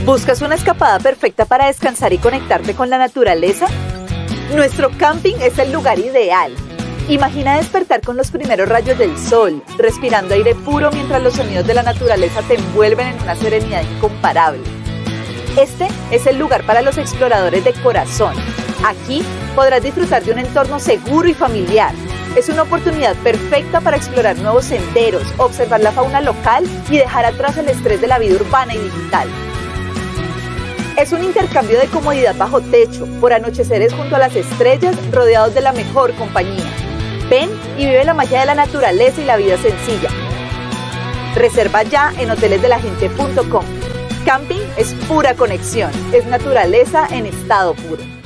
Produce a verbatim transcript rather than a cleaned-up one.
¿Buscas una escapada perfecta para descansar y conectarte con la naturaleza? Nuestro camping es el lugar ideal. Imagina despertar con los primeros rayos del sol, respirando aire puro mientras los sonidos de la naturaleza te envuelven en una serenidad incomparable. Este es el lugar para los exploradores de corazón. Aquí podrás disfrutar de un entorno seguro y familiar. Es una oportunidad perfecta para explorar nuevos senderos, observar la fauna local y dejar atrás el estrés de la vida urbana y digital. Es un intercambio de comodidad bajo techo, por anocheceres junto a las estrellas, rodeados de la mejor compañía. Ven y vive la magia de la naturaleza y la vida sencilla. Reserva ya en hoteles de la gente punto com. Camping es pura conexión, es naturaleza en estado puro.